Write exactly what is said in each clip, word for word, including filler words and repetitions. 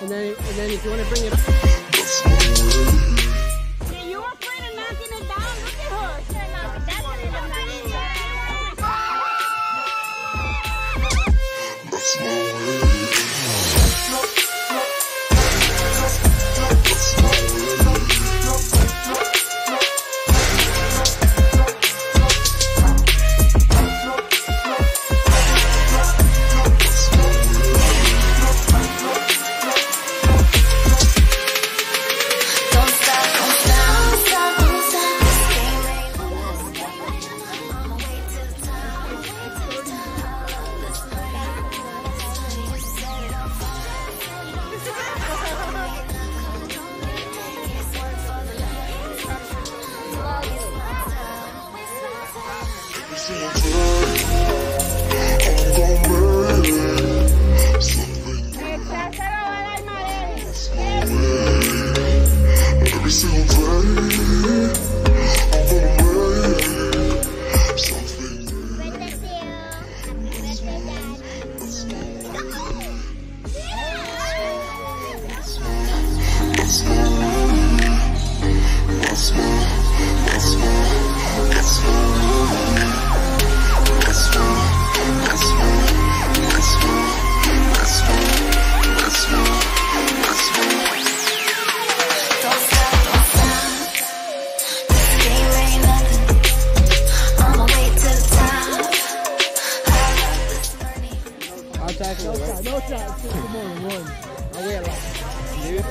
And then, and then if you want to bring it up. Yeah, you were afraid of knocking it down. Look at her. She's gonna knock it down. She's gonna knock it down. No shot, no shot. Come on, run. I'll wait a lot. Dude.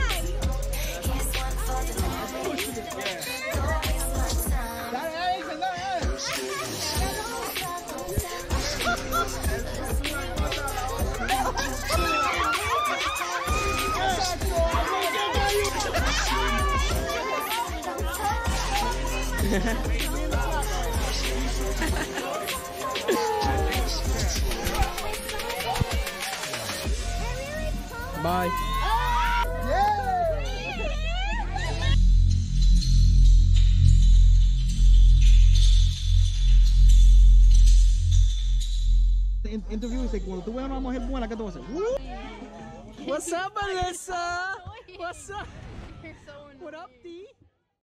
Bye. El interview dice, cuando tú veas una mujer buena, ¿qué tú vas a hacer? What's up, Vanessa? What's up? What up, D?